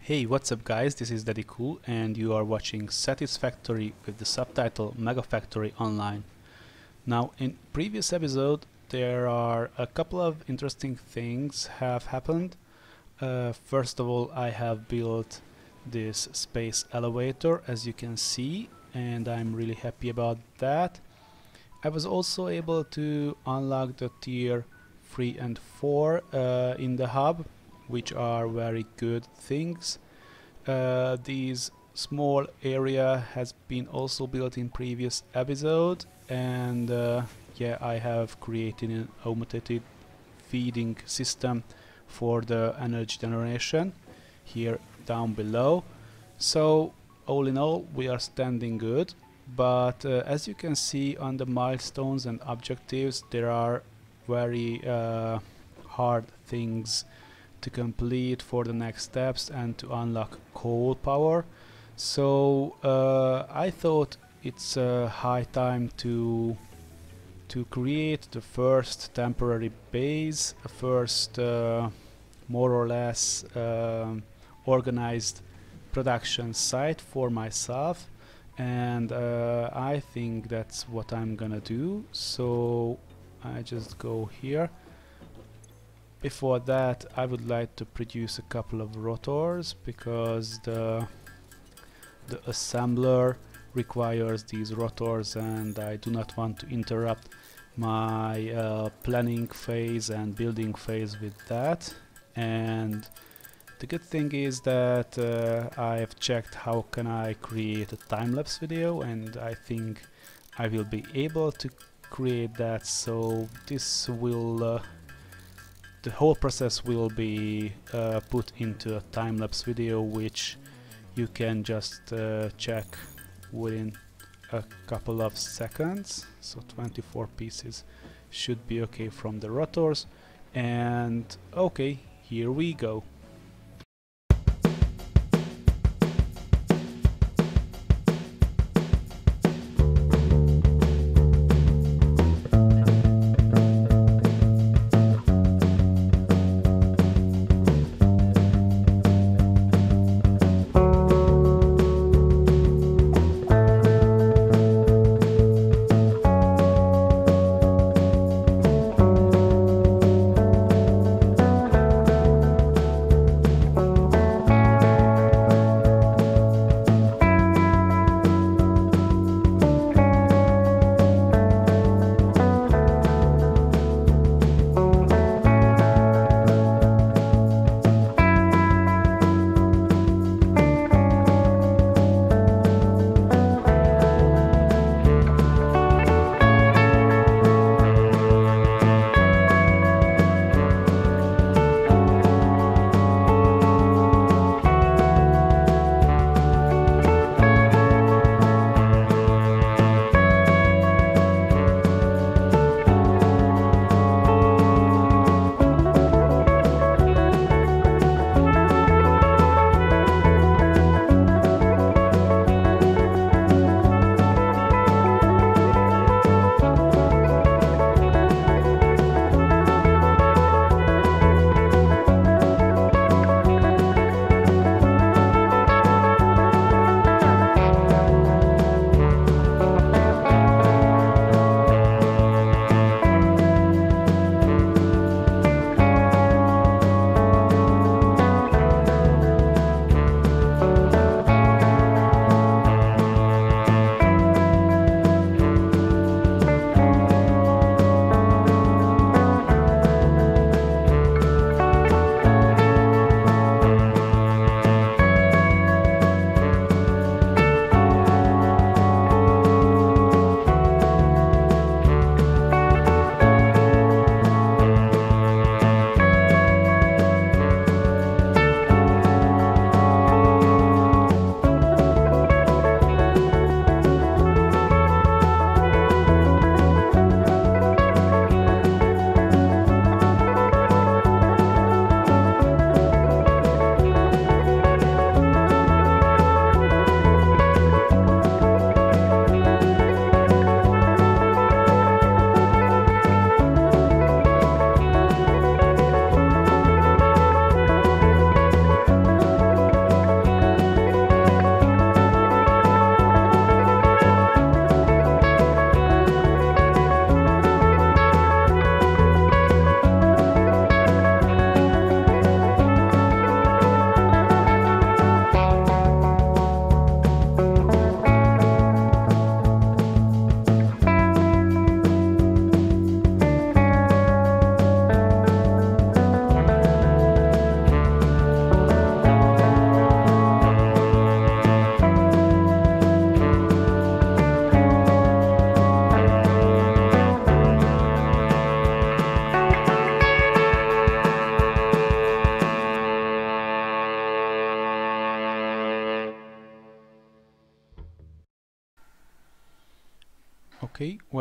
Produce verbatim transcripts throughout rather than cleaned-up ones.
Hey, what's up guys, this is Daddy Cool and you are watching Satisfactory with the subtitle Megafactory Online. Now in previous episode there are a couple of interesting things have happened. Uh, first of all, I have built this space elevator, as you can see, and I'm really happy about that. I was also able to unlock the tier three and four uh, in the hub, which are very good things. Uh, these small area has been also built in previous episode, and uh, yeah, I have created an automated feeding system for the energy generation here down below. So all in all, we are standing good, but uh, as you can see on the milestones and objectives, there are very uh, hard things to complete for the next steps and to unlock coal power. So uh, I thought it's a uh, high time to to create the first temporary base, a first uh, more or less uh, organized production site for myself, and uh, I think that's what I'm gonna do. So I just go here. Before that, I would like to produce a couple of rotors because the the assembler requires these rotors, and I do not want to interrupt my uh, planning phase and building phase with that. And the good thing is that uh, I have checked how can I create a time-lapse video, and I think I will be able to create that. So this will uh, the whole process will be uh, put into a time-lapse video, which you can just uh, check within a couple of seconds. So twenty-four pieces should be okay from the rotors, and okay, here we go.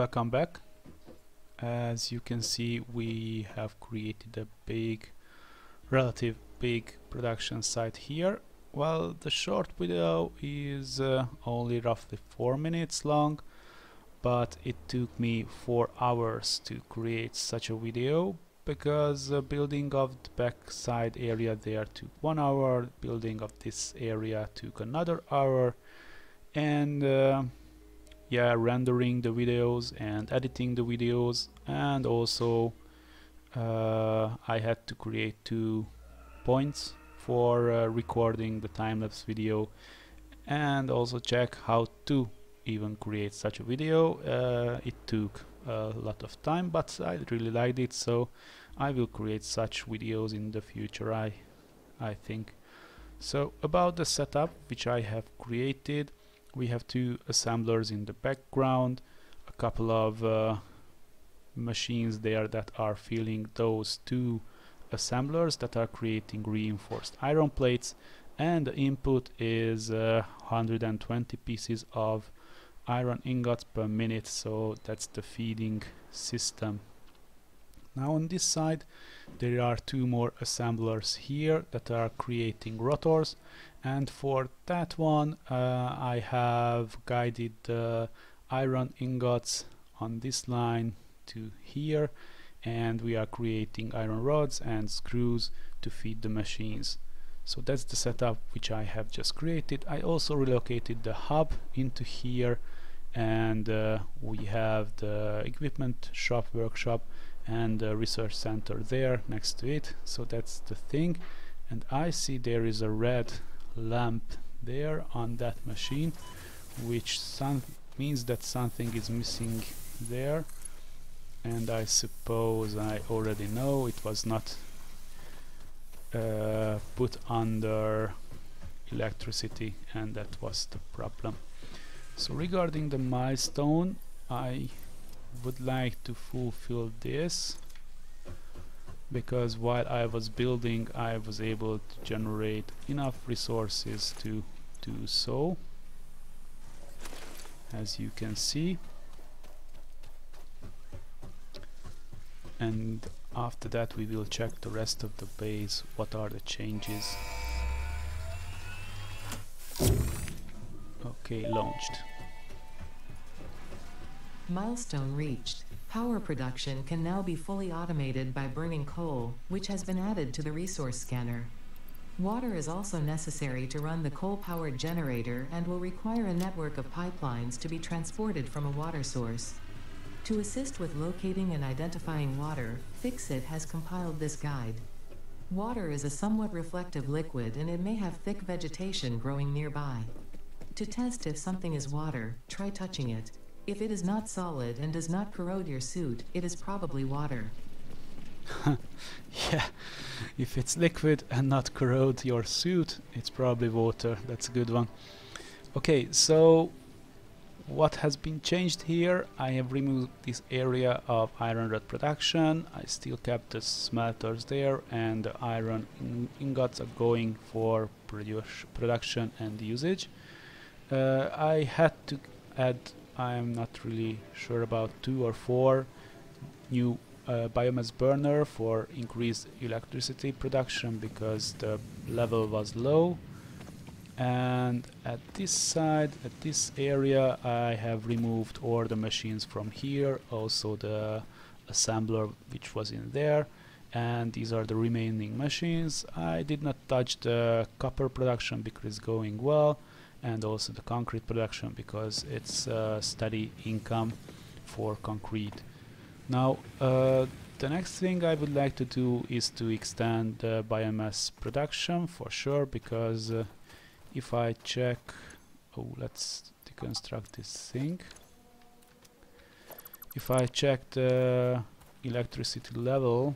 welcome back. As you can see, we have created a big, relative big production site here. Well, the short video is uh, only roughly four minutes long, but it took me four hours to create such a video, because uh, building of the backside area there took one hour, building of this area took another hour, and uh, yeah, rendering the videos and editing the videos, and also uh, I had to create two points for uh, recording the time-lapse video, and also check how to even create such a video. Uh, it took a lot of time, but I really liked it, so I will create such videos in the future, I I think. So about the setup which I have created, we have two assemblers in the background, a couple of uh, machines there that are filling those two assemblers that are creating reinforced iron plates, and the input is uh, one hundred twenty pieces of iron ingots per minute, so that's the feeding system. Now on this side there are two more assemblers here that are creating rotors, and for that one uh, I have guided the iron ingots on this line to here, and we are creating iron rods and screws to feed the machines. So that's the setup which I have just created. I also relocated the hub into here, and uh, we have the equipment shop, workshop, and the research center there next to it. So that's the thing. And I see there is a red lamp there on that machine, which some means that something is missing there, and I suppose I already know it was not uh, put under electricity, and that was the problem. So regarding the milestone, I would like to fulfill this, because while I was building I was able to generate enough resources to do so, as you can see. And after that we will check the rest of the base, what are the changes. Okay, launched. Milestone reached. Power production can now be fully automated by burning coal, which has been added to the resource scanner. Water is also necessary to run the coal-powered generator and will require a network of pipelines to be transported from a water source. To assist with locating and identifying water, Fixit has compiled this guide. Water is a somewhat reflective liquid, and it may have thick vegetation growing nearby. To test if something is water, try touching it. If it is not solid and does not corrode your suit, it is probably water. Yeah, if it's liquid and not corrode your suit, it's probably water. That's a good one. Okay, so what has been changed here? I have removed this area of iron rod production. I still kept the smelters there, and the iron in ingots are going for produ production and usage. Uh, I had to add, I'm not really sure about, two or four new uh, biomass burner for increased electricity production, because the level was low. And at this side, at this area, I have removed all the machines from here, also the assembler which was in there, and these are the remaining machines. I did not touch the copper production because it's going well, and also the concrete production because it's uh, steady income for concrete. Now uh, the next thing I would like to do is to extend the biomass production for sure, because uh, if I check, oh, let's deconstruct this thing. If I check the electricity level,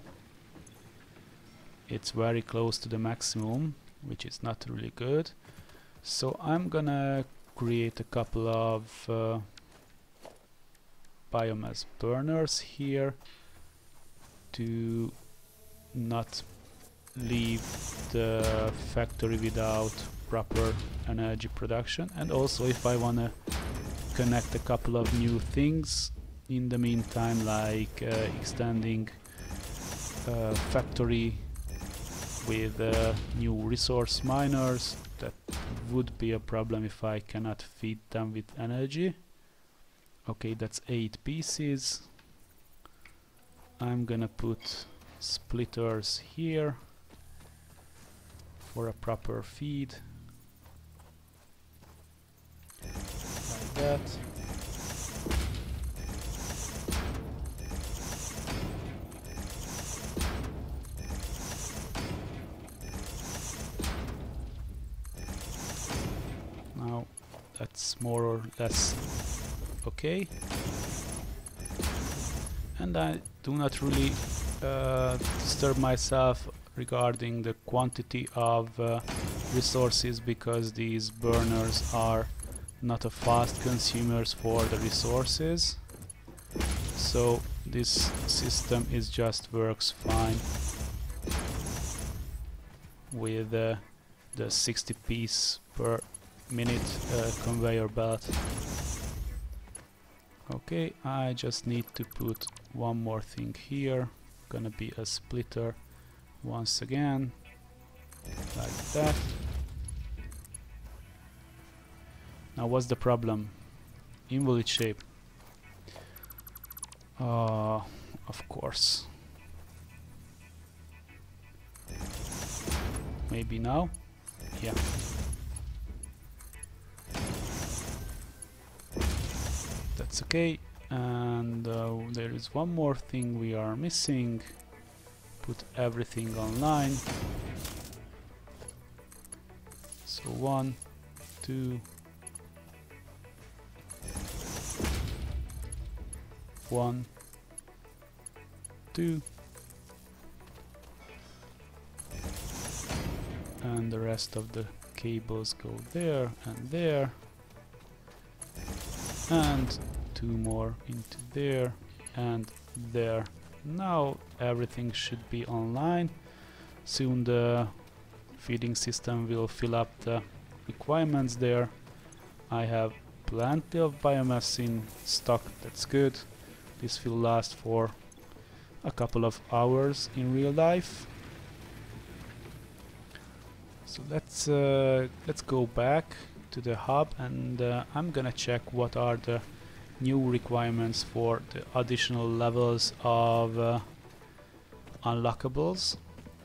it's very close to the maximum, which is not really good. So I'm gonna create a couple of uh, biomass burners here to not leave the factory without proper energy production. And also, if I wanna connect a couple of new things, in the meantime, like uh, extending uh, factory with uh, new resource miners. That would be a problem if I cannot feed them with energy. Okay, that's eight pieces. I'm gonna put splitters here for a proper feed, like that. Now that's more or less okay, and I do not really uh, disturb myself regarding the quantity of uh, resources, because these burners are not a fast consumers for the resources, so this system is just works fine with uh, the sixty piece per minute uh, conveyor belt. Okay, I just need to put one more thing here. Gonna be a splitter once again, like that. Now what's the problem? Invalid shape. Uh, of course. Maybe now? Yeah. That's okay. And uh, there is one more thing we are missing. Put everything online. So one, two, one, two, and the rest of the cables go there and there, and two more into there and there. Now everything should be online. Soon the feeding system will fill up the requirements there. I have plenty of biomass in stock, that's good. This will last for a couple of hours in real life. So let's uh, let's go back to the hub, and uh, I'm gonna check what are the new requirements for the additional levels of uh, unlockables.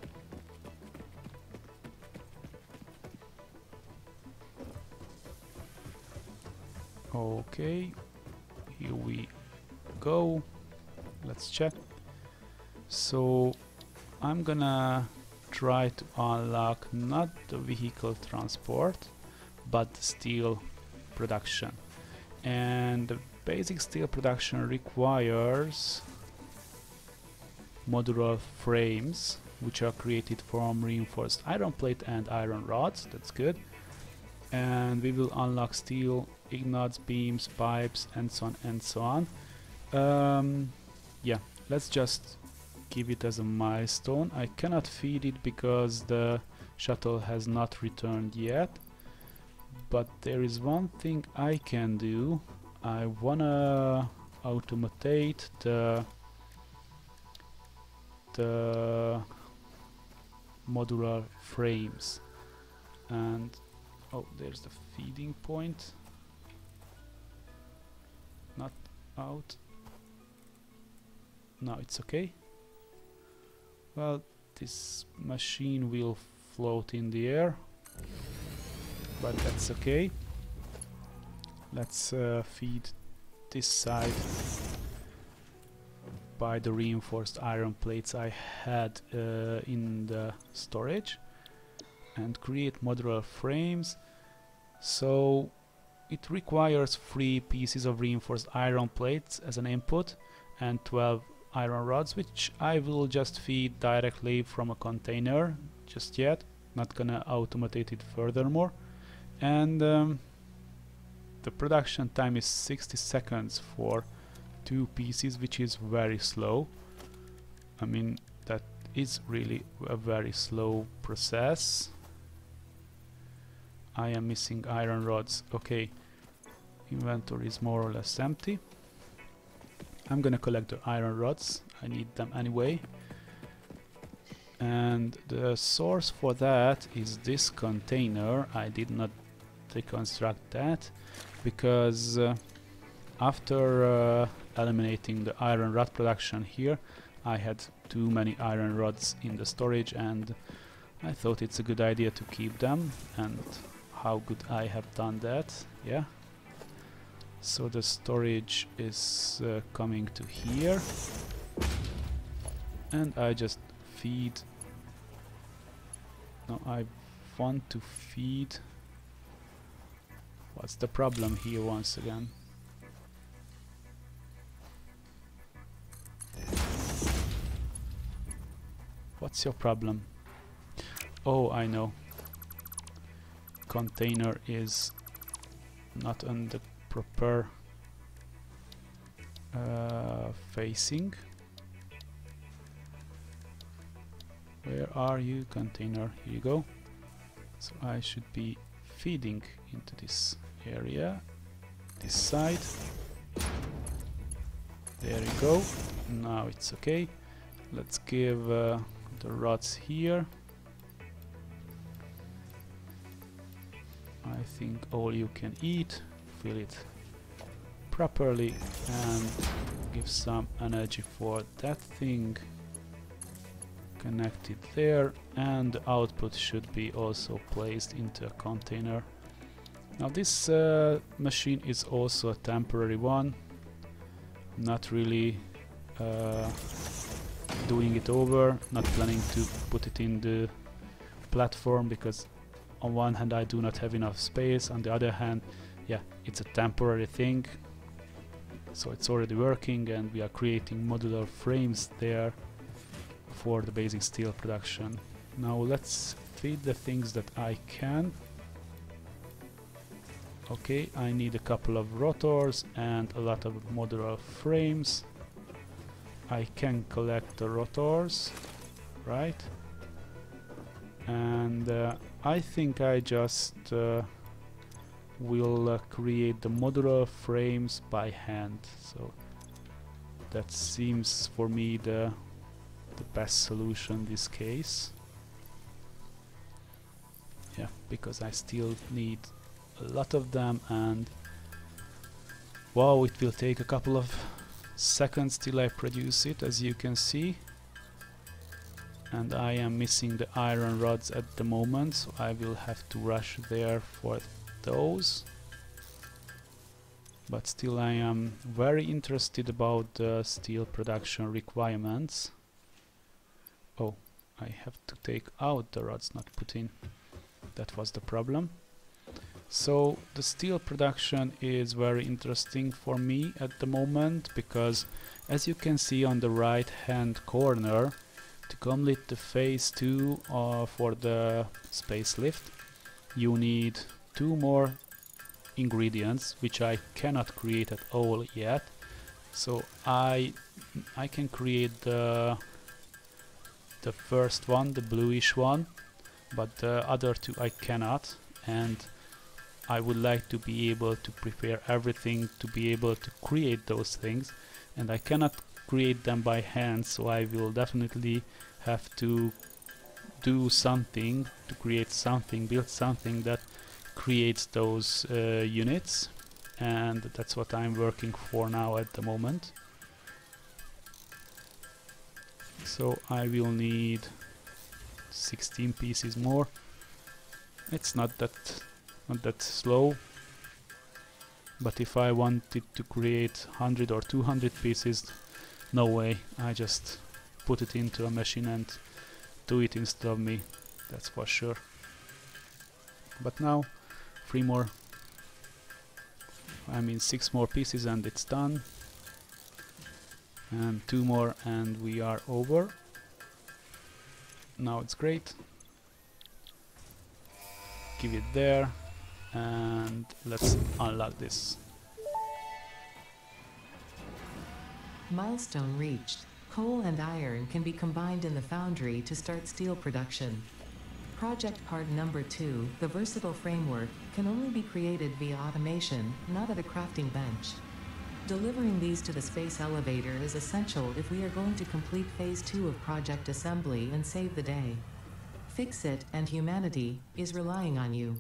Okay, here we go. Let's check. So I'm gonna try to unlock not the vehicle transport but the steel production, and the basic steel production requires modular frames which are created from reinforced iron plate and iron rods. That's good. And we will unlock steel ingots, beams, pipes, and so on and so on. Um, yeah, let's just give it as a milestone. I cannot feed it because the shuttle has not returned yet, but there is one thing I can do. I wanna automate the the modular frames, and oh, there's the feeding point. Not out. No, it's okay. Well, this machine will float in the air, but that's okay. Let's uh, feed this side by the reinforced iron plates I had uh, in the storage, and create modular frames. So it requires three pieces of reinforced iron plates as an input and twelve iron rods, which I will just feed directly from a container just yet, not gonna automate it furthermore. And um, the production time is sixty seconds for two pieces, which is very slow. I mean, that is really a very slow process. I am missing iron rods. Okay, inventory is more or less empty. I'm gonna collect the iron rods, I need them anyway. And the source for that is this container. I did not reconstruct that because uh, after uh, eliminating the iron rod production here, I had too many iron rods in the storage, and I thought it's a good idea to keep them. And how good I have done that, yeah. So the storage is uh, coming to here, and I just feed. No, I want to feed. What's the problem here once again? What's your problem? Oh, I know. Container is not on the proper uh, facing. Where are you, container? Here you go. So I should be feeding into this area, this side. There you go. Now it's okay. Let's give uh, the rods here. I think all you can eat. Fill it properly and give some energy for that thing. Connect it there, and the output should be also placed into a container. Now this uh, machine is also a temporary one. Not really uh, doing it over, not planning to put it in the platform because on one hand I do not have enough space, on the other hand, yeah, it's a temporary thing. So it's already working and we are creating modular frames there for the basic steel production. Now let's feed the things that I can. Okay, I need a couple of rotors and a lot of modular frames. I can collect the rotors, right? And uh, I think I just uh, will uh, create the modular frames by hand. So that seems for me the the best solution in this case. Yeah, because I still need a lot of them, and wow, it will take a couple of seconds till I produce it, as you can see. And I am missing the iron rods at the moment, so I will have to rush there for those. But still I am very interested about the steel production requirements. Oh, I have to take out the rods, not put in. That was the problem. So the steel production is very interesting for me at the moment, because as you can see on the right hand corner, to complete the phase two uh, for the space lift, you need two more ingredients, which I cannot create at all yet. So I I can create the the first one, the bluish one, but the other two I cannot, and I would like to be able to prepare everything to be able to create those things, and I cannot create them by hand, so I will definitely have to do something to create something, build something that creates those uh, units, and that's what I'm working for now at the moment. So I will need sixteen pieces more. It's not that not that slow, but if I wanted to create one hundred or two hundred pieces, no way, I just put it into a machine and do it instead of me, that's for sure. But now three more, I mean six more pieces and it's done, and two more and we are over. Now it's great. Give it there and let's unlock this. Milestone reached. Coal and iron can be combined in the foundry to start steel production. Project part number two, the versatile framework, can only be created via automation, not at a crafting bench. Delivering these to the space elevator is essential if we are going to complete phase two of project assembly and save the day. Fix it, and humanity is relying on you.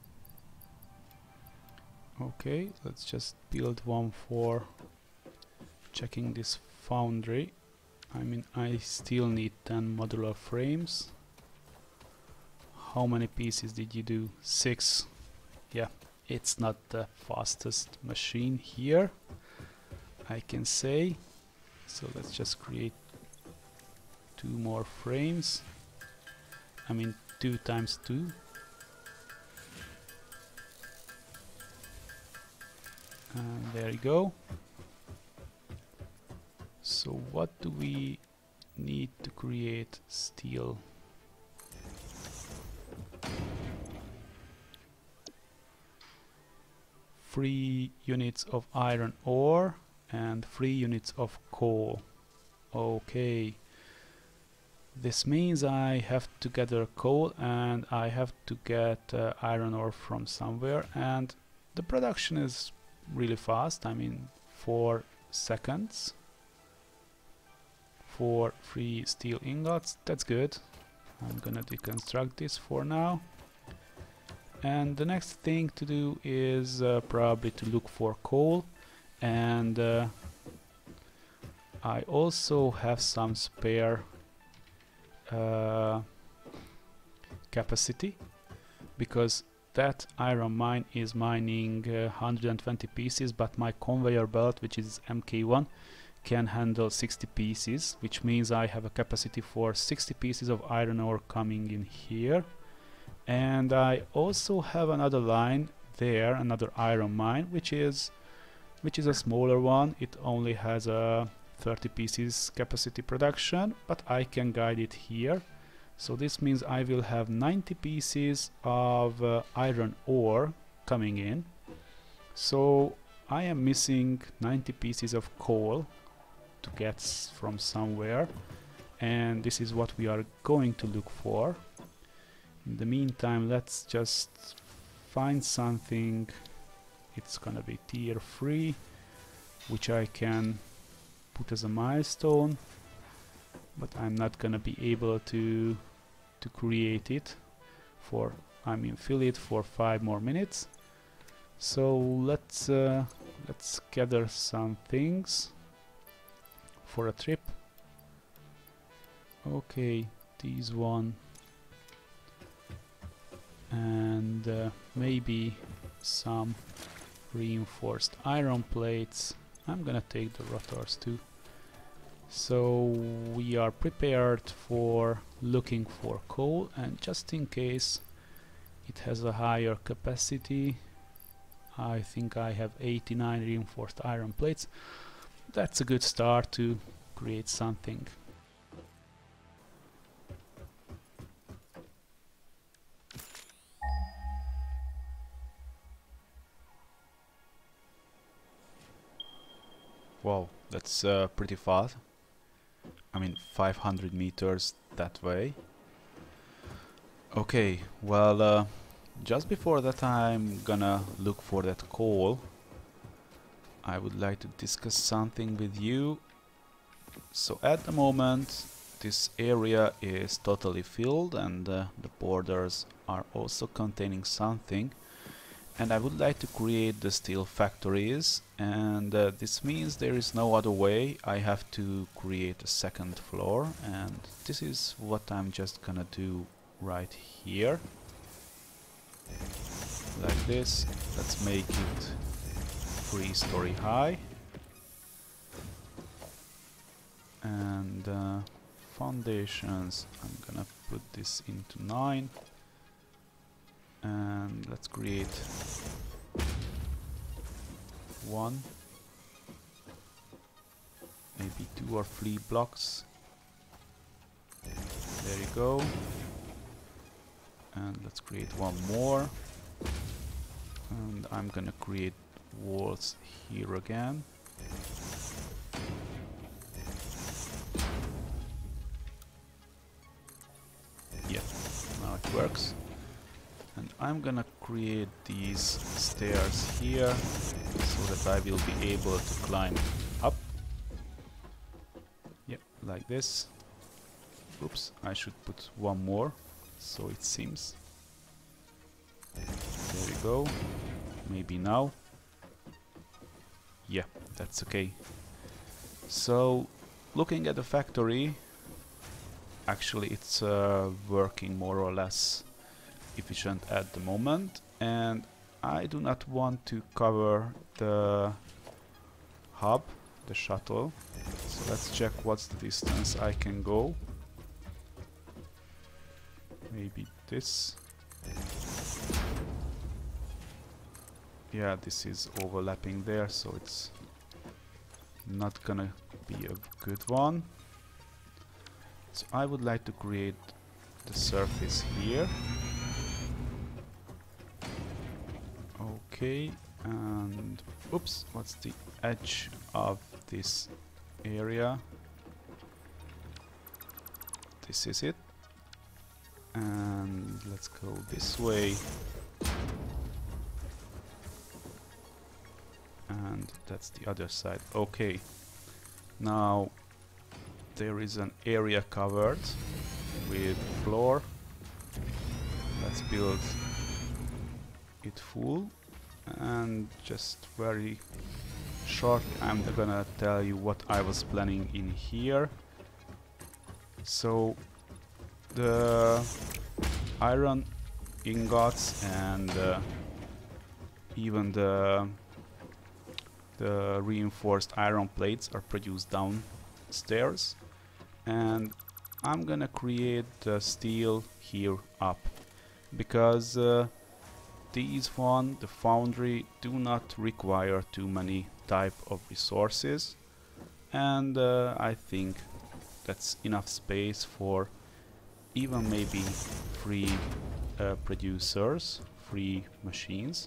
Okay, let's just build one for checking this foundry. I mean, I still need ten modular frames. How many pieces did you do? Six. Yeah, it's not the fastest machine here, I can say. So let's just create two more frames. I mean, two times two. And there you go. So what do we need to create steel? Three units of iron ore and three units of coal. Okay. This means I have to gather coal and I have to get uh, iron ore from somewhere, and the production is really fast. I mean, four seconds for three steel ingots. That's good. I'm gonna deconstruct this for now. And the next thing to do is uh, probably to look for coal, and uh, I also have some spare uh, capacity, because that iron mine is mining uh, one hundred twenty pieces, but my conveyor belt, which is M K one, can handle sixty pieces, which means I have a capacity for sixty pieces of iron ore coming in here. And I also have another line there, another iron mine, which is which is a smaller one. It only has a thirty pieces capacity production, but I can guide it here. So this means I will have ninety pieces of uh, iron ore coming in. So I am missing ninety pieces of coal to get from somewhere, and this is what we are going to look for. In the meantime, let's just find something. It's gonna be tier three, which I can put as a milestone, but I'm not gonna be able to to create it for, I mean, fill it for five more minutes. So let's uh, let's gather some things for a trip. Okay, these one, and uh, maybe some reinforced iron plates. I'm gonna take the rotors too. So we are prepared for looking for coal, and just in case it has a higher capacity, I think I have eighty-nine reinforced iron plates. That's a good start to create something. Wow, that's uh, pretty fast. I mean, five hundred meters that way. Okay, well, uh, just before that I'm gonna look for that coal. I would like to discuss something with you. So at the moment this area is totally filled, and uh, the borders are also containing something. And I would like to create the steel factories, and uh, this means there is no other way. I have to create a second floor, and this is what I'm just gonna do right here. Like this. Let's make it three story high. And uh, foundations, I'm gonna put this into nine. And let's create one, maybe two or three blocks. There you go. And let's create one more. And I'm gonna create walls here again. Yeah, now it works. And I'm gonna create these stairs here, so that I will be able to climb up. Yep, like this. Oops, I should put one more, so it seems. There we go. Maybe now. Yeah, that's okay. So, looking at the factory, actually it's uh, working more or less efficient at the moment, and I do not want to cover the hub, the shuttle. So let's check what's the distance I can go. Maybe this. Yeah, this is overlapping there, so it's not gonna be a good one. So I would like to create the surface here. Okay, and oops, what's the edge of this area? This is it. And let's go this way. And that's the other side. Okay, now there is an area covered with floor. Let's build it full, and just very short I'm gonna tell you what I was planning in here. So the iron ingots and uh, even the the reinforced iron plates are produced downstairs, and I'm gonna create the steel here up, because uh, these one, the foundry, do not require too many type of resources, and uh, I think that's enough space for even maybe three uh, producers, three machines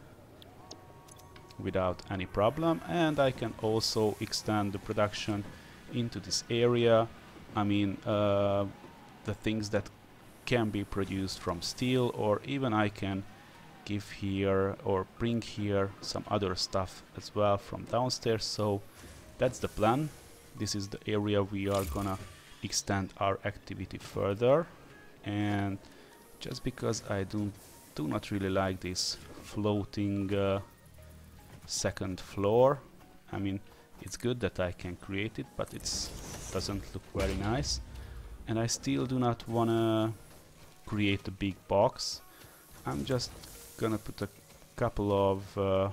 without any problem. And I can also extend the production into this area. I mean, uh, the things that can be produced from steel, or even I can give here or bring here some other stuff as well from downstairs. So that's the plan. This is the area we are gonna extend our activity further. And just because I do, do not really like this floating uh, second floor, I mean, it's good that I can create it, but it doesn't look very nice. And I still do not wanna create a big box. I'm just gonna put a couple of uh,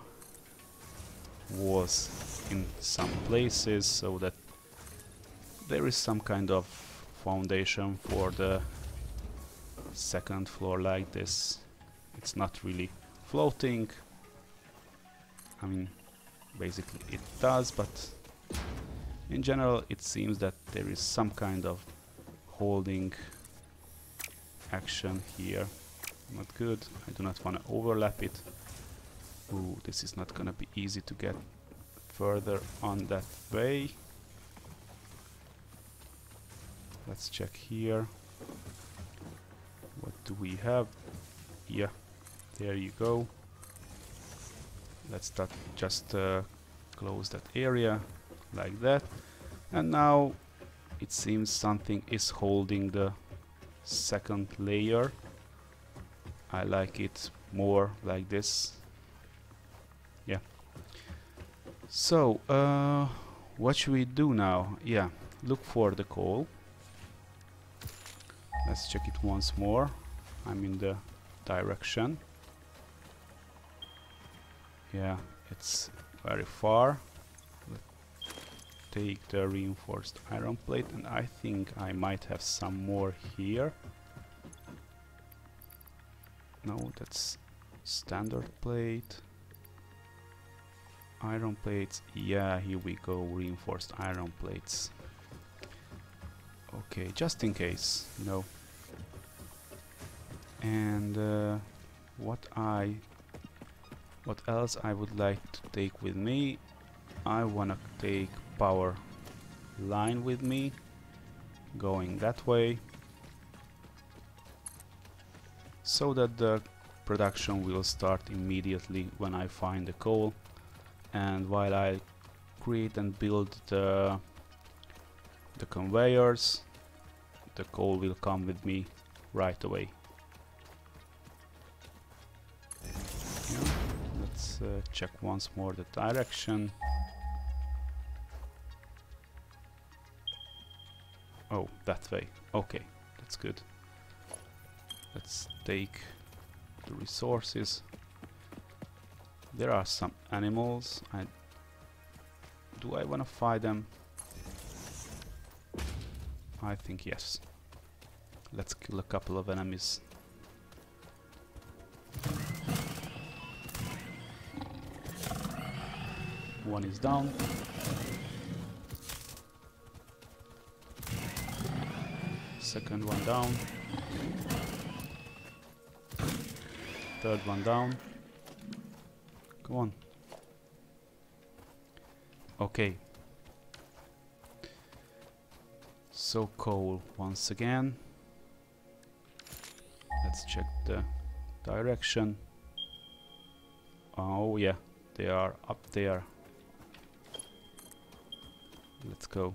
walls in some places so that there is some kind of foundation for the second floor like this. It's not really floating. I mean, basically it does, but in general it seems that there is some kind of holding action here. Not good. I do not want to overlap it. Ooh, this is not gonna be easy to get further on that way. Let's check here. What do we have? Yeah, there you go. Let's start just uh, close that area like that. And now it seems something is holding the second layer. I like it more like this. Yeah. So, uh, what should we do now? Yeah, look for the coal. Let's check it once more. I'm in the direction. Yeah, it's very far. Let's take the reinforced iron plate, and I think I might have some more here. No, that's standard plate. Iron plates. Yeah, here we go. Reinforced iron plates. Okay, just in case, you know. And uh, what I, what else I would like to take with me? I wanna take power line with me, going that way, so that the production will start immediately when I find the coal. and while I create and build the the conveyors, the coal will come with me right away. Yeah. Let's uh, check once more the direction. Oh, that way. Okay, that's good. Let's take the resources. There are some animals. I do I want to fight them? I think yes. Let's kill a couple of enemies. One is down. Second one down. Third one down. Come on. Okay. So coal once again. Let's check the direction. Oh yeah, they are up there. Let's go.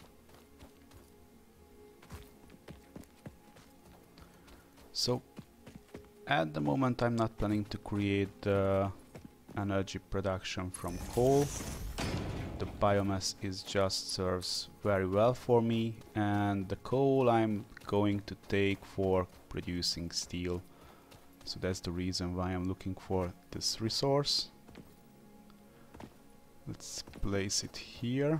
So at the moment I'm not planning to create uh, energy production from coal. The biomass is just serves very well for me, and the coal I'm going to take for producing steel. So that's the reason why I'm looking for this resource. Let's place it here.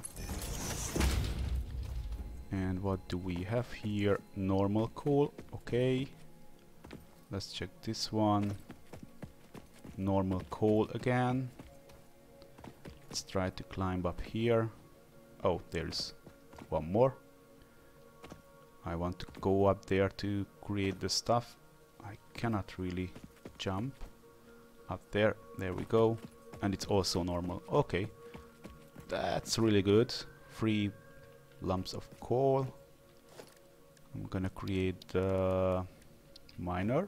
And what do we have here? Normal coal. Okay. Let's check this one. Normal coal again. Let's try to climb up here. Oh, there's one more. I want to go up there to create the stuff. I cannot really jump up there. There we go. And it's also normal. Okay. That's really good. Three lumps of coal. I'm gonna create the miner.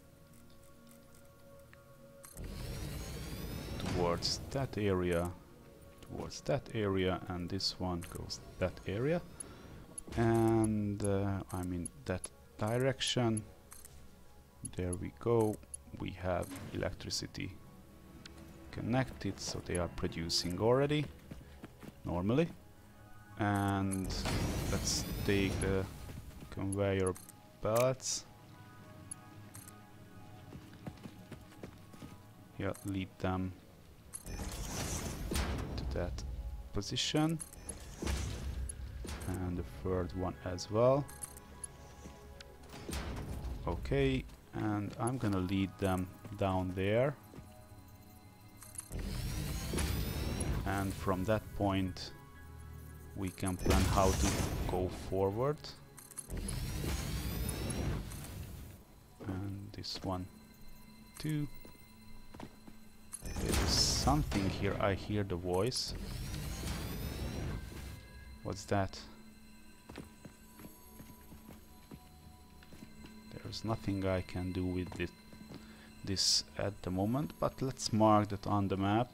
Towards that area. Towards that area. And this one goes that area. And uh, I'm in that direction. There we go. We have electricity connected, so they are producing already normally. And let's take the conveyor belts. Yeah, lead them to that position. And the third one as well. Okay, and I'm gonna lead them down there. And from that point we can plan how to go forward. And this one too. There is something here. I hear the voice. What's that? There's nothing I can do with it, this at the moment, but let's mark that on the map.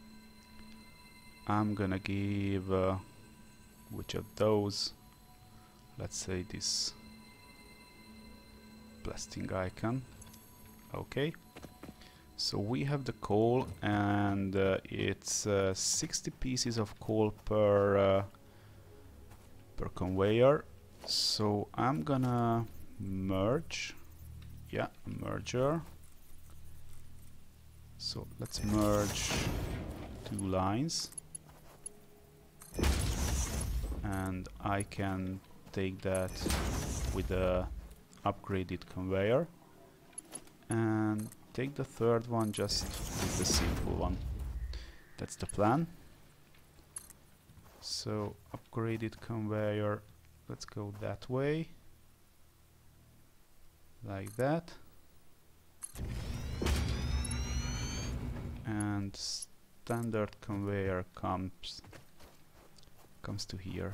I'm gonna give uh, which of those, let's say this blasting icon. Okay, so we have the coal, and uh, it's uh, sixty pieces of coal per uh, per conveyor. So I'm gonna merge, yeah, merger. So let's merge two lines, and I can take that with a upgraded conveyor and take the third one just with the simple one. That's the plan. So upgraded conveyor, let's go that way. Like that. And standard conveyor comes comes to here.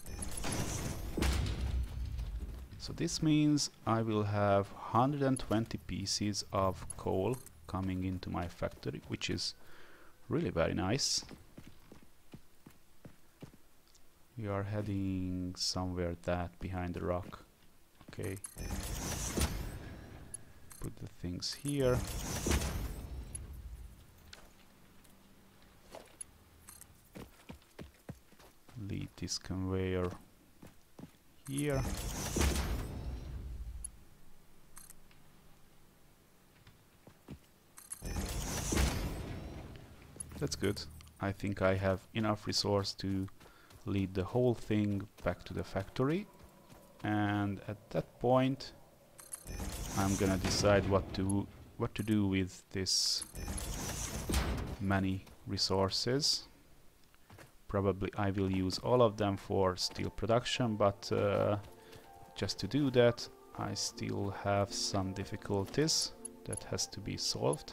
So this means I will have one hundred twenty pieces of coal coming into my factory, which is really very nice. We are heading somewhere that behind the rock. Okay. Put the things here. Lead this conveyor here. That's good. I think I have enough resource to lead the whole thing back to the factory, and at that point I'm gonna decide what to what to do with this many resources. Probably I will use all of them for steel production, but uh, just to do that I still have some difficulties that has to be solved.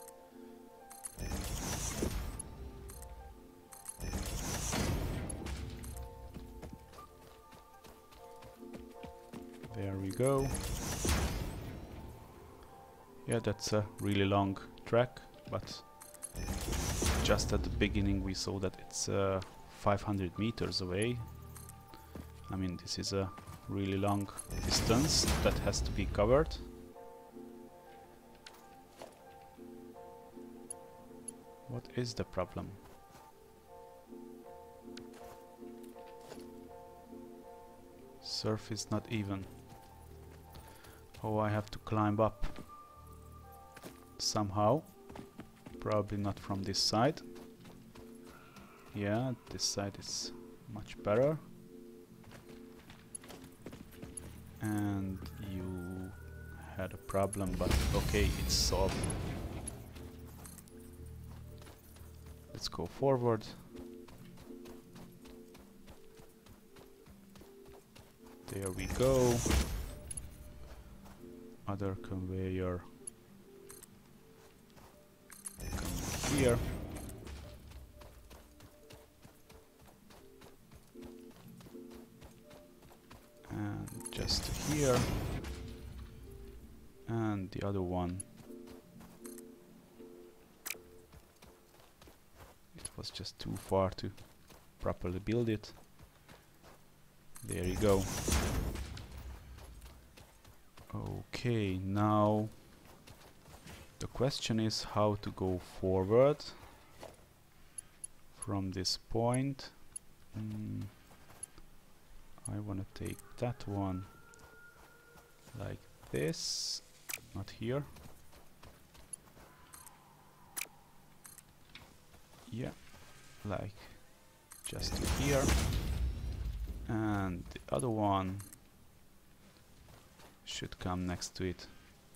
There we go. Yeah, that's a really long track, but just at the beginning we saw that it's uh, five hundred meters away. I mean, this is a really long distance that has to be covered. What is the problem? Surface not even. Oh, I have to climb up somehow. Probably not from this side. Yeah, this side is much better. And you had a problem, but okay, it's solved. Let's go forward. There we go. Other conveyor coming here. And just here. And the other one. It was just too far to properly build it. There you go. Okay, now the question is how to go forward from this point. Mm, I want to take that one like this, not here. Yeah, like just to here. And the other one should come next to it.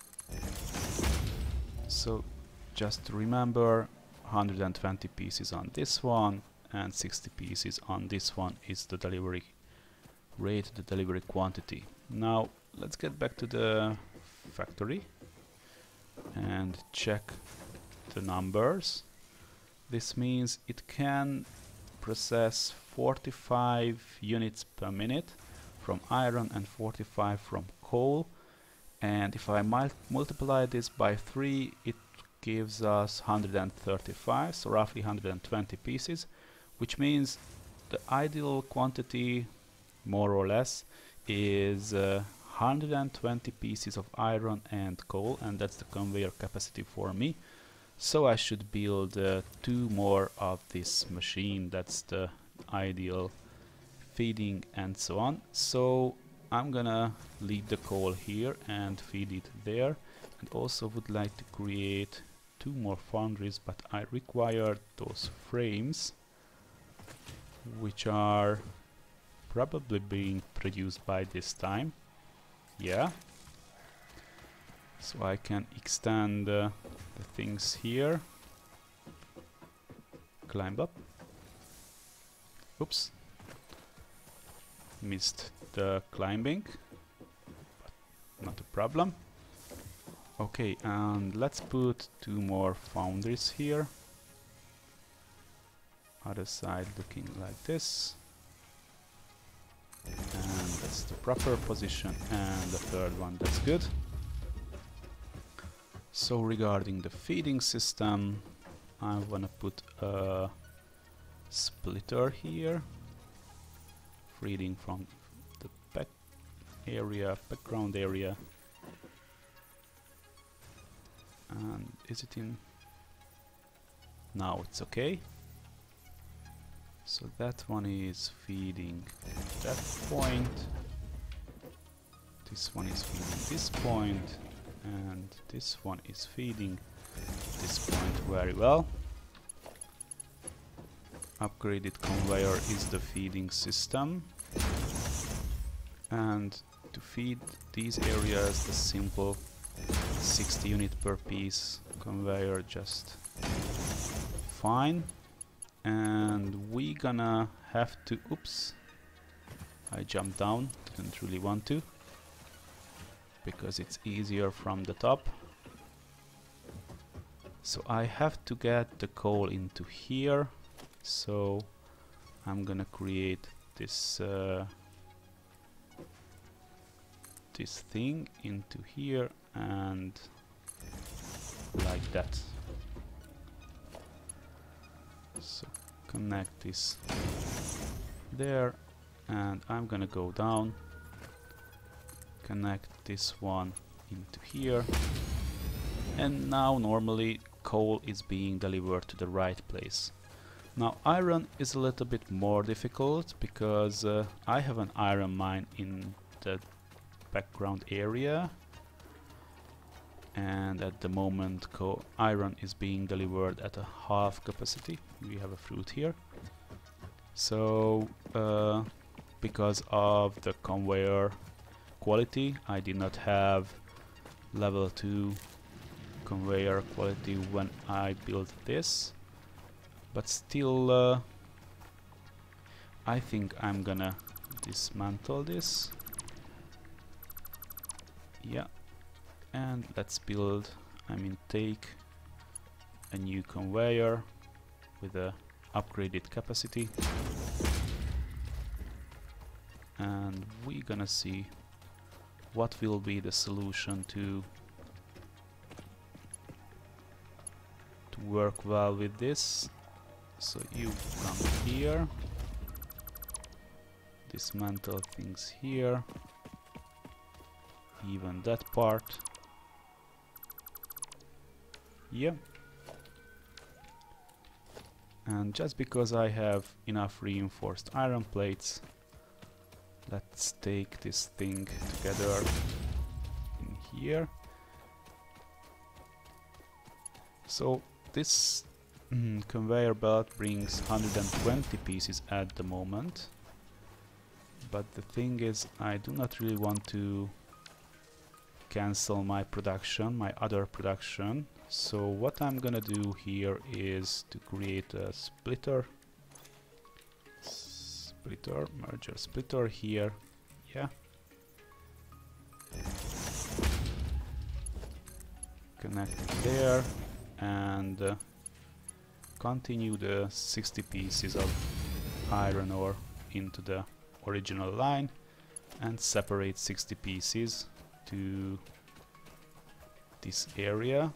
So just remember, one hundred twenty pieces on this one and sixty pieces on this one is the delivery rate, the delivery quantity. Now let's get back to the factory and check the numbers. This means it can process forty-five units per minute from iron and forty-five from coal, and if I mul multiply this by three, it gives us one hundred thirty-five, so roughly one hundred twenty pieces, which means the ideal quantity, more or less, is uh, one hundred twenty pieces of iron and coal, and that's the conveyor capacity for me. So I should build uh, two more of this machine. That's the ideal feeding and so on. So I'm gonna leave the coal here and feed it there, and also would like to create two more foundries, but I require those frames, which are probably being produced by this time. Yeah, so I can extend uh, the things here, climb up. Oops, missed the climbing, but not a problem. Okay, and let's put two more foundries here. Other side looking like this. And that's the proper position, and the third one, that's good. So regarding the feeding system, I wanna put a splitter here, reading from the back area, background area. And is it in? Now it's okay. So that one is feeding that point. This one is feeding this point, and this one is feeding this point very well. Upgraded conveyor is the feeding system, and to feed these areas the simple sixty unit per piece conveyor just fine. And we gonna have to, oops, I jumped down, didn't really want to, because it's easier from the top. So I have to get the coal into here, so I'm gonna create this uh, this thing into here and like that. So connect this there, and I'm gonna go down, connect this one into here, and now normally coal is being delivered to the right place. Now iron is a little bit more difficult because uh, I have an iron mine in the background area, and at the moment co iron is being delivered at a half capacity. We have a fruit here. So uh, because of the conveyor quality, I did not have level two conveyor quality when I built this, but still uh, I think I'm gonna dismantle this. Yeah, and let's build, I mean take a new conveyor with a upgraded capacity, and we're gonna see what will be the solution to to work well with this. So you come here, dismantle things here, even that part. Yeah. And just because I have enough reinforced iron plates, let's take this thing together in here. So this mm, conveyor belt brings one hundred twenty pieces at the moment, but the thing is I do not really want to cancel my production, my other production. So what I'm gonna do here is to create a splitter, splitter, merger splitter here, yeah. Connect it there, and uh, continue the sixty pieces of iron ore into the original line, and separate sixty pieces to this area.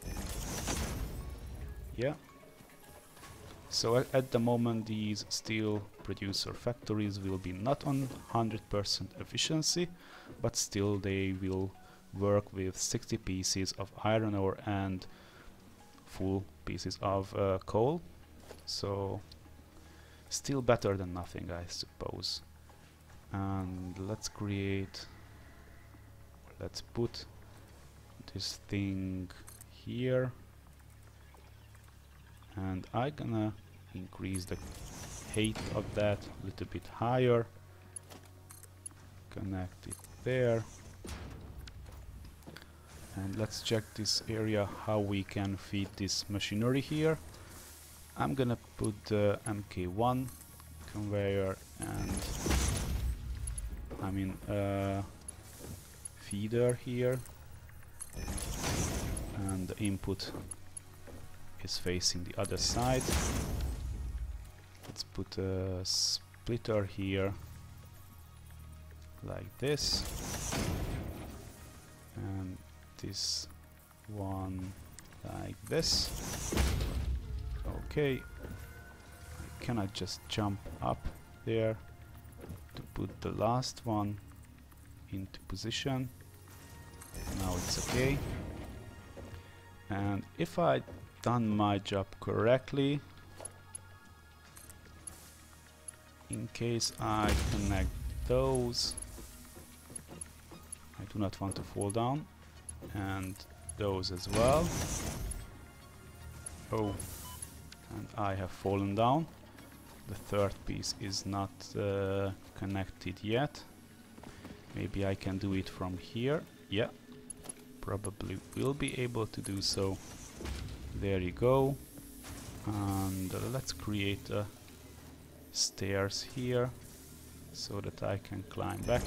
Yeah. So at, at the moment these steel producer factories will be not on one hundred percent efficiency, but still they will work with sixty pieces of iron ore and full pieces of uh, coal. So still better than nothing, I suppose. And let's create, let's put this thing here, and I'm gonna increase the height of that a little bit higher, connect it there, and let's check this area how we can feed this machinery here. I'm gonna put the M K one conveyor and I mean uh, feeder here, and the input is facing the other side. Let's put a splitter here like this, and this one like this, Okay, I cannot just jump up there to put the last one into position. Now it's okay. And if I done my job correctly, in case I connect those, I do not want to fall down, and those as well. Oh, and I have fallen down. The third piece is not uh, connected yet. Maybe I can do it from here. Yeah, probably will be able to do so. There you go. And uh, let's create uh, stairs here so that I can climb back.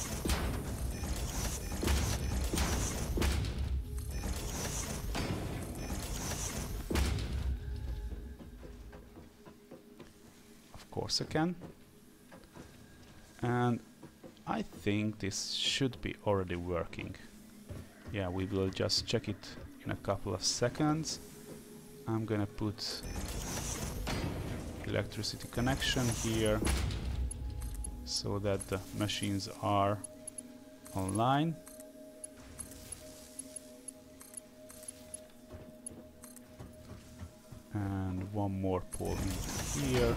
Of course I can. And I think this should be already working. Yeah, we will just check it in a couple of seconds. I'm gonna put electricity connection here so that the machines are online. And one more pole into here.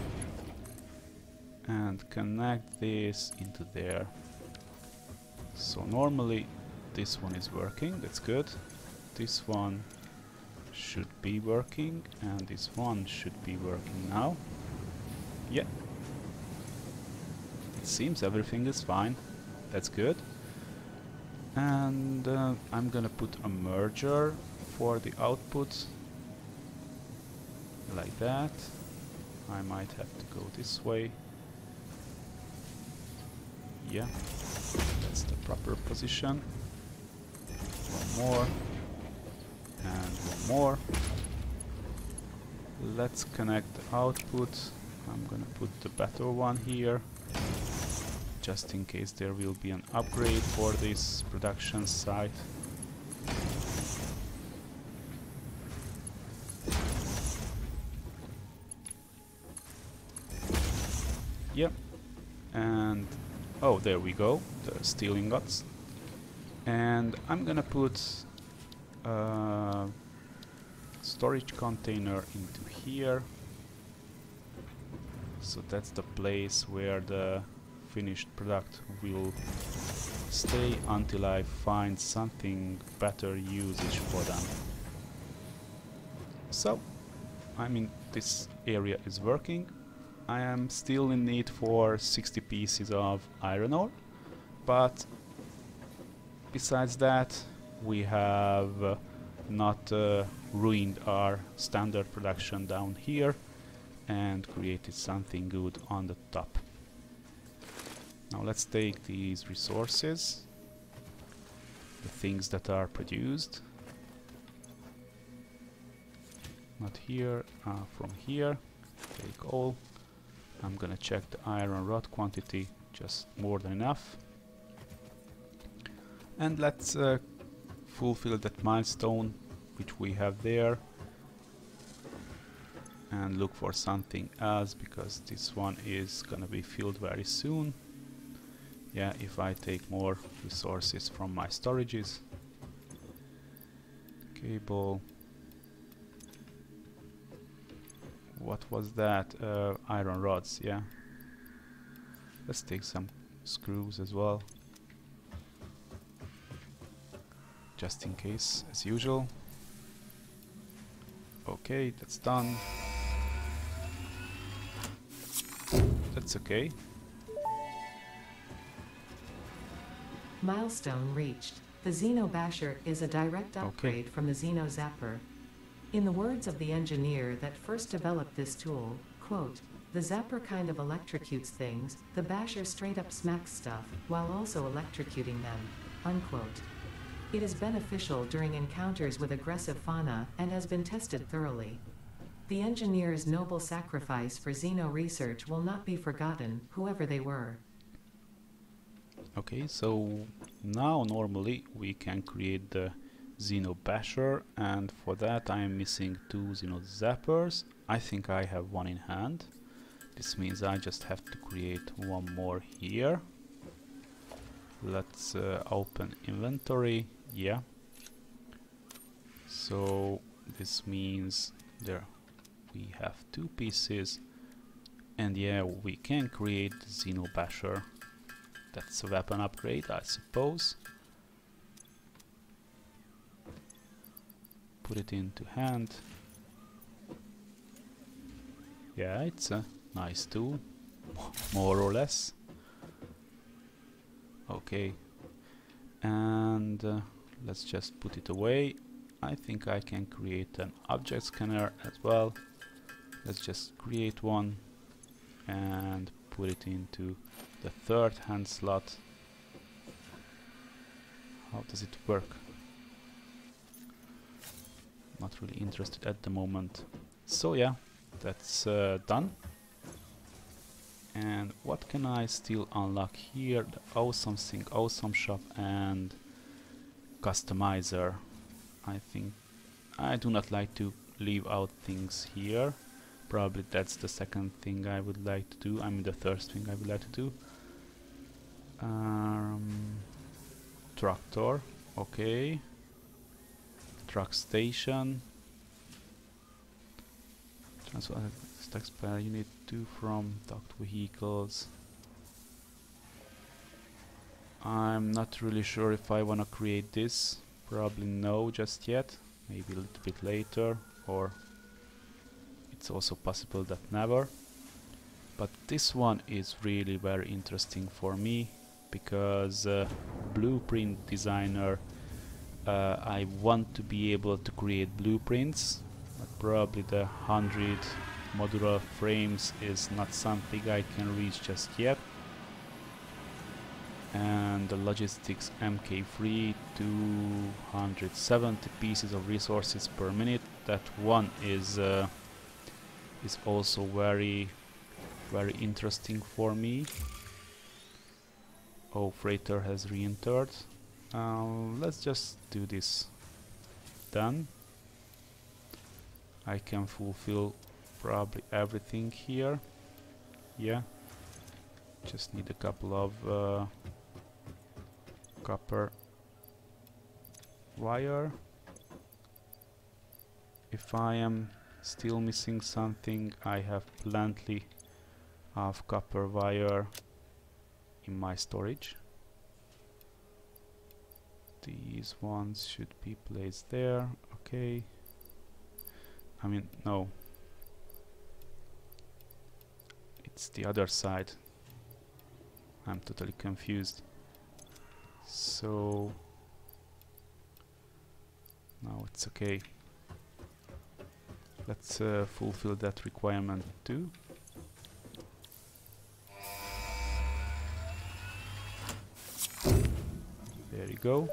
And connect this into there. So normally this one is working, that's good. This one should be working, and this one should be working now. Yeah. It seems everything is fine. That's good. And uh, I'm gonna put a merger for the output. Like that. I might have to go this way. Yeah, that's the proper position. One more. And one more. Let's connect the output. I'm gonna put the better one here, just in case there will be an upgrade for this production site. Yep. And oh, there we go, the steel ingots. And I'm gonna put a storage container into here. So that's the place where the finished product will stay until I find something better usage for them. So, I mean, this area is working. I am still in need for sixty pieces of iron ore, but besides that we have uh, not uh, ruined our standard production down here and created something good on the top. Now let's take these resources, the things that are produced, not here, uh, from here, take all. I'm gonna check the iron rod quantity, just more than enough. And let's uh, fulfill that milestone which we have there and look for something else, because this one is gonna be filled very soon. Yeah, if I take more resources from my storages. Cable. What was that? Uh, iron rods, yeah. Let's take some screws as well, just in case, as usual. Okay, that's done. That's okay. Milestone reached. The Xeno Basher is a direct upgrade Okay. from the Xeno Zapper. In the words of the engineer that first developed this tool, quote, "The Zapper kind of electrocutes things, the Basher straight up smacks stuff, while also electrocuting them," unquote. It is beneficial during encounters with aggressive fauna and has been tested thoroughly. The engineer's noble sacrifice for Xeno research will not be forgotten, whoever they were. Okay, so now normally we can create the Xeno Basher, and for that I am missing two Xeno Zappers I think I have one in hand. This means I just have to create one more here. Let's uh, open inventory. Yeah. So this means there we have two pieces, and yeah, we can create Xeno Basher. That's a weapon upgrade, I suppose. Put it into hand. Yeah, it's a nice tool, more or less. Okay, and uh, let's just put it away. I think I can create an object scanner as well. Let's just create one and put it into the third hand slot. How does it work? Not really interested at the moment. So yeah, that's uh, done. And what can I still unlock here? The awesome thing, awesome shop and customizer. I think I do not like to leave out things here. Probably that's the second thing I would like to do. I mean the first thing I would like to do. Um, tractor, okay. Truck station. Transfer taxpayer unit two from docked vehicles. I'm not really sure if I wanna create this. Probably no just yet. Maybe a little bit later, or it's also possible that never. But this one is really very interesting for me because uh, blueprint designer, uh, I want to be able to create blueprints, but probably the hundred modular frames is not something I can reach just yet. And the logistics M K three, two hundred seventy pieces of resources per minute. That one is uh, is also very very interesting for me. Oh, freighter has re-entered. Uh, let's just do this. Done. I can fulfill probably everything here. Yeah. Just need a couple of uh, copper wire. If I am still missing something, I have plenty of copper wire in my storage. These ones should be placed there. Okay. I mean, no. It's the other side. I'm totally confused. So now it's okay. Let's uh, fulfill that requirement too. There you go.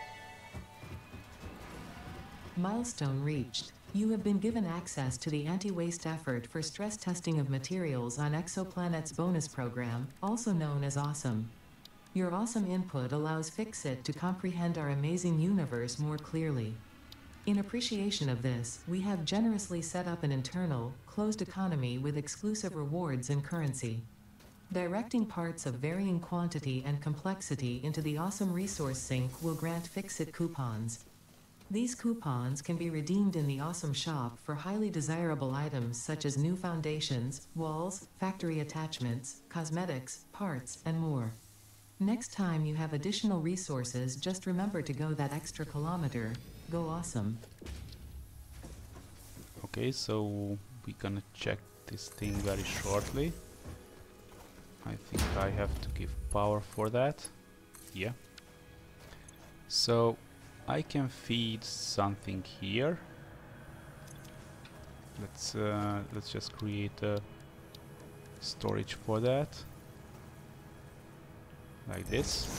Milestone reached. You have been given access to the anti-waste effort for stress testing of materials on Exoplanet's bonus program, also known as Awesome. Your awesome input allows Fixit to comprehend our amazing universe more clearly. In appreciation of this, we have generously set up an internal, closed economy with exclusive rewards and currency. Directing parts of varying quantity and complexity into the Awesome Resource Sink will grant Fixit coupons. These coupons can be redeemed in the Awesome Shop for highly desirable items such as new foundations, walls, factory attachments, cosmetics, parts, and more. Next time you have additional resources, just remember to go that extra kilometer. Go awesome. Okay, so we're gonna check this thing very shortly. I think I have to give power for that. Yeah. So I can feed something here. Let's uh, let's just create a storage for that, like this.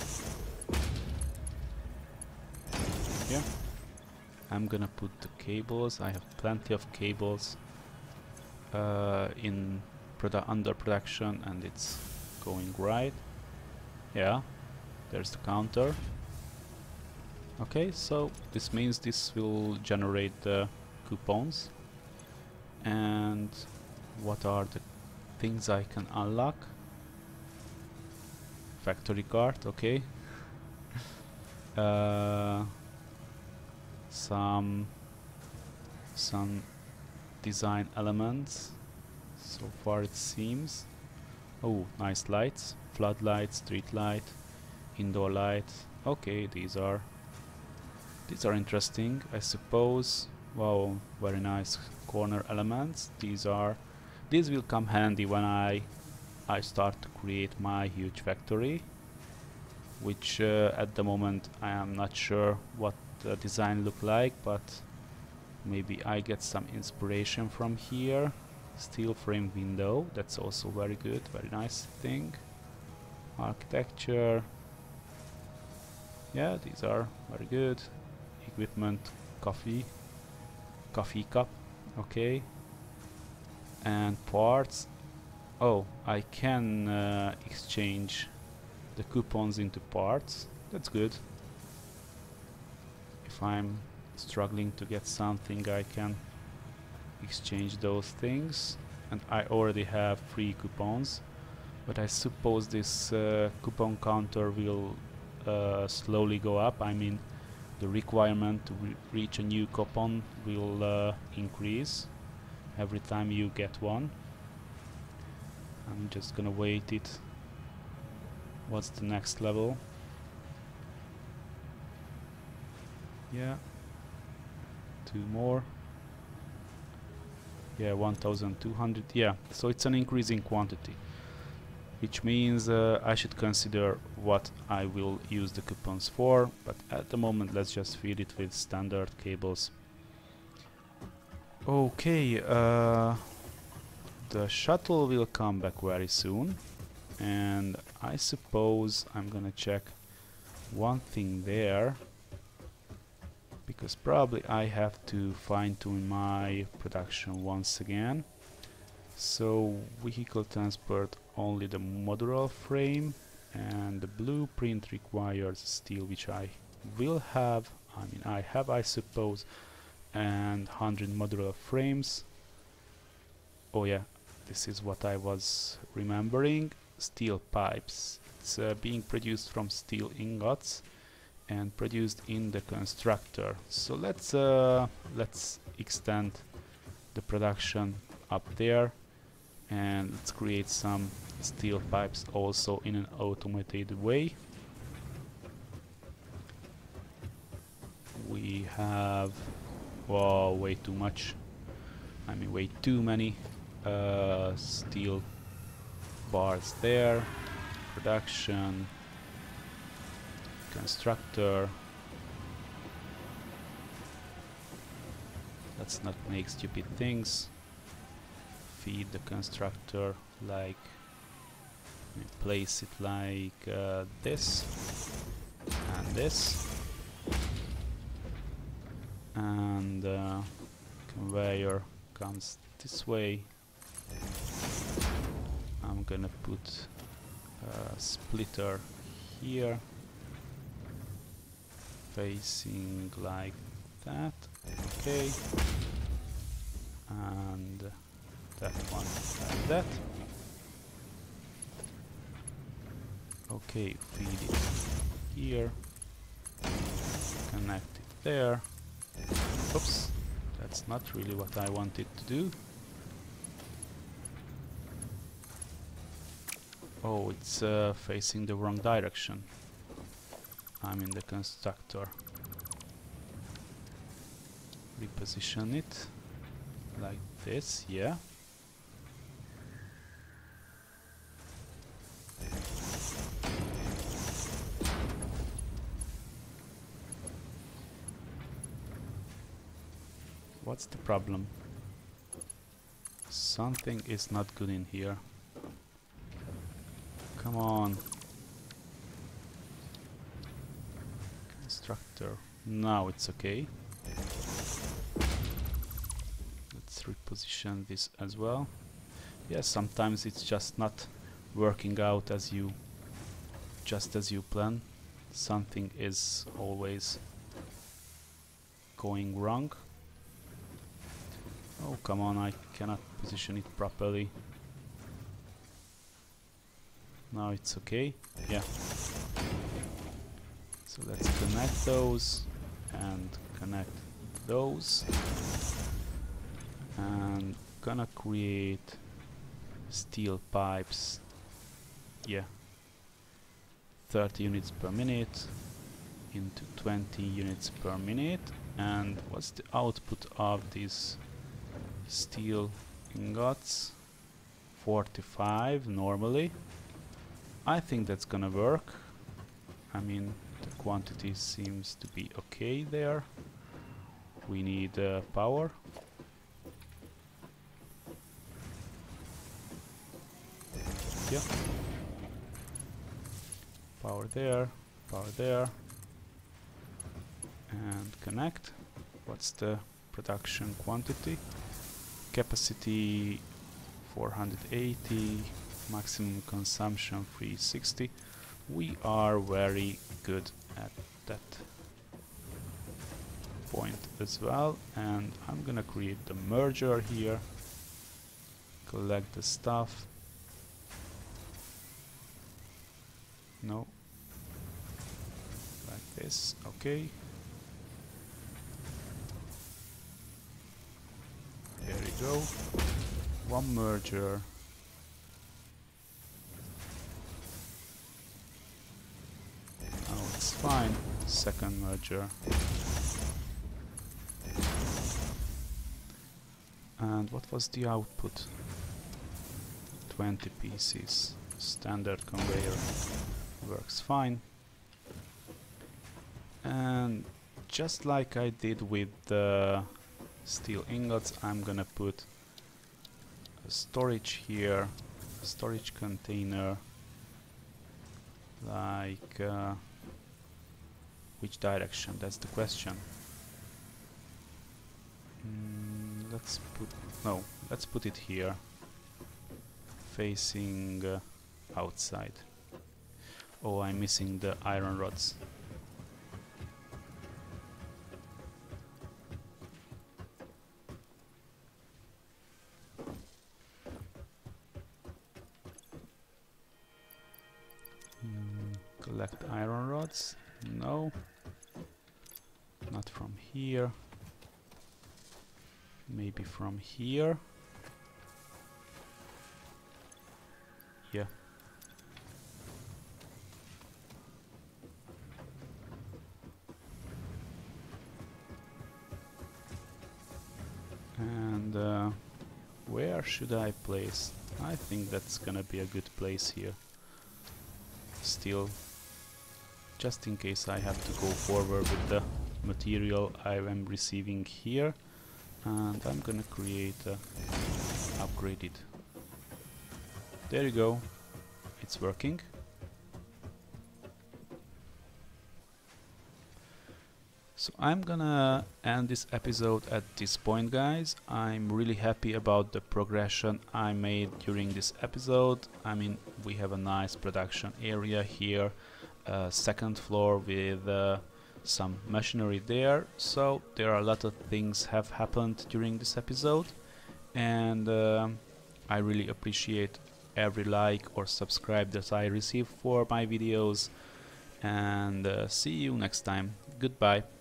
Yeah. I'm gonna put the cables. I have plenty of cables uh, in produ under production, and it's going right. Yeah. There's the counter. Okay, so this means this will generate the coupons. And what are the things I can unlock? Factory card, okay. uh, some some design elements so far it seems. Oh, nice lights, floodlight, street light, indoor light. Okay, these are these are interesting, I suppose. Wow, very nice corner elements. These are these will come handy when I I start to create my huge factory, which uh, at the moment I am not sure what the design look like, but maybe I get some inspiration from here. Steel frame window, that's also very good, very nice thing. Architecture, yeah, these are very good. Equipment, coffee, coffee cup, okay. And parts, oh, I can uh, exchange the coupons into parts, that's good. If I'm struggling to get something, I can exchange those things, and I already have three coupons, but I suppose this uh, coupon counter will uh, slowly go up. I mean, the requirement to re reach a new coupon will uh, increase every time you get one. I'm just gonna wait it. What's the next level? Yeah, two more. Yeah, one thousand two hundred. Yeah, so it's an increasing quantity, which means uh, I should consider what I will use the coupons for, but at the moment let's just feed it with standard cables. Okay, uh, the shuttle will come back very soon, and I suppose I'm gonna check one thing there, because probably I have to fine-tune my production once again. So vehicle transport only the modular frame, and the blueprint requires steel, which I will have. I mean, I have, I suppose, and one hundred modular frames. Oh yeah, this is what I was remembering. Steel pipes. It's uh, being produced from steel ingots and produced in the constructor. So let's uh, let's extend the production up there, and let's create some steel pipes also in an automated way. We have, wow, way too much. I mean, way too many uh, steel bars there. Production, constructor. Let's not make stupid things. Feed the constructor like, I mean, place it like uh, this and this, and uh, conveyor comes this way. I'm gonna put a splitter here, facing like that, okay, and that one like that. Okay, feed it here, connect it there. Oops, that's not really what I wanted to do. Oh, it's uh, facing the wrong direction. I'm in the constructor. Reposition it like this, yeah. What's the problem? Something is not good in here. Come on. Constructor. Now it's okay. Let's reposition this as well. Yes, sometimes it's just not working out as you just as you plan. Something is always going wrong. Oh, come on, I cannot position it properly. Now it's okay. Yeah. So let's connect those and connect those. And gonna create steel pipes. Yeah. thirty units per minute into twenty units per minute. And what's the output of these steel ingots? forty-five normally. I think that's gonna work. I mean, the quantity seems to be okay there. We need uh, power. Yeah. Power there, power there. And connect. What's the production quantity? Capacity four hundred eighty, maximum consumption three sixty. We are very good at that point as well, and I'm gonna create the merger here, collect the stuff. No, like this. Okay. There we go. One merger. Oh, it's fine. Second merger. And what was the output? twenty pieces. Standard conveyor. Works fine. And just like I did with the steel ingots, I'm gonna put a storage here, a storage container, like uh, which direction? That's the question. Mm, let's put no, let's put it here, facing uh, outside. Oh, I'm missing the iron rods. Collect iron rods. No, not from here. Maybe from here. Yeah. And uh, where should I place? I think that's gonna be a good place here. Still, just in case I have to go forward with the material I am receiving here, and I'm gonna create a upgraded. There you go, it's working. So I'm gonna end this episode at this point, guys. I'm really happy about the progression I made during this episode. I mean, we have a nice production area here, uh, second floor with uh, some machinery there. So there are a lot of things have happened during this episode, and uh, I really appreciate every like or subscribe that I receive for my videos. And uh, see you next time. Goodbye.